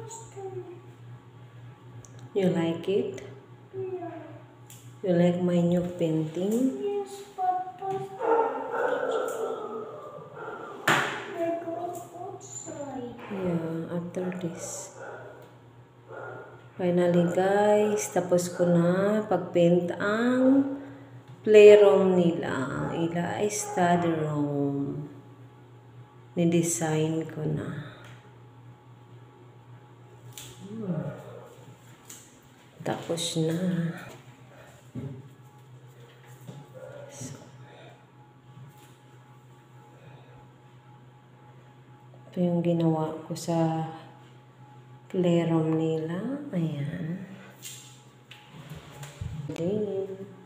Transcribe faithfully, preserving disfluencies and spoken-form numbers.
You like it? You like my new painting? Yes, Papa. We're going outside. Yeah, after this. Finally guys, tapos ko na pag-paint ang playroom nila. Ila ay study room. Ni-design ko na. Hmm. Tapos na. So, ito yung ginawa ko sa playroom nila. Ayan. Din.